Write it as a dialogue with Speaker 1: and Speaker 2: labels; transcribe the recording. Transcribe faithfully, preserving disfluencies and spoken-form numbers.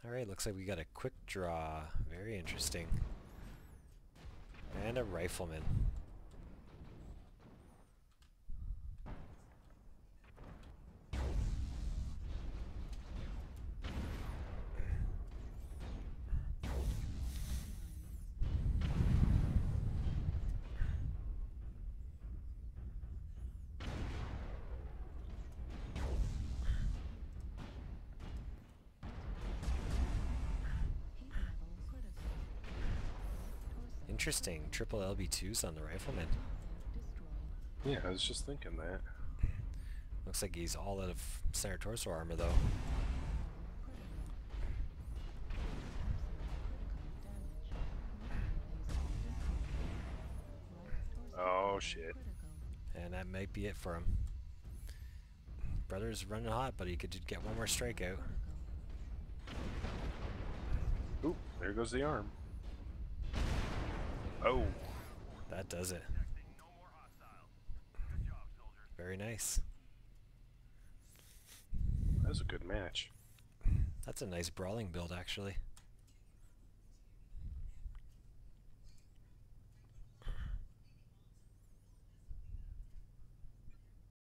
Speaker 1: Alright, looks like we got a quick draw. Very interesting. And a rifleman. Interesting. Triple L B twos on the rifleman.
Speaker 2: Yeah, I was just thinking that.
Speaker 1: Looks like he's all out of center torso armor though.
Speaker 2: Oh shit.
Speaker 1: And that might be it for him. Brother's running hot, but he could get one more strikeout.
Speaker 2: Oop, there goes the arm. Oh.
Speaker 1: That does it. Very nice.
Speaker 2: That was a good match.
Speaker 1: That's a nice brawling build, actually.